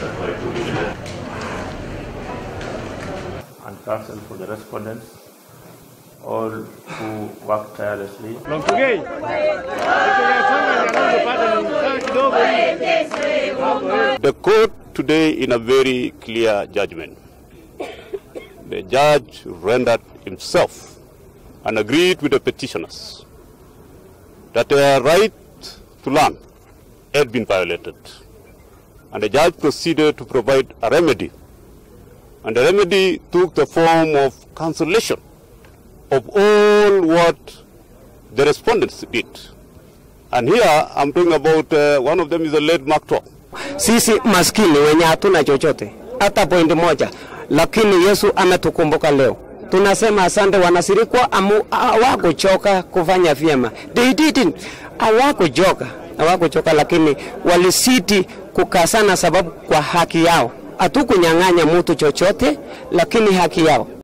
and counsel for the respondents, all who work tirelessly. The court today, in a very clear judgment, the judge rendered himself and agreed with the petitioners that their right to land had been violated. And the judge proceeded to provide a remedy. And the remedy took the form of cancellation of all what the respondents did. And here I'm talking about one of them is the late Mark Twain. Sisi maskini wenye hatuna chochote hata pointi moja, lakini Yesu ametukumbuka leo. Tunasema asante. Wanasirikwa hawakuchoka kufanya vyema. They didn't. Hawakuchoka, lakini walisiti kukasana sababu kwa haki yao. Hatukunyang'anya mtu chochote, lakini haki yao.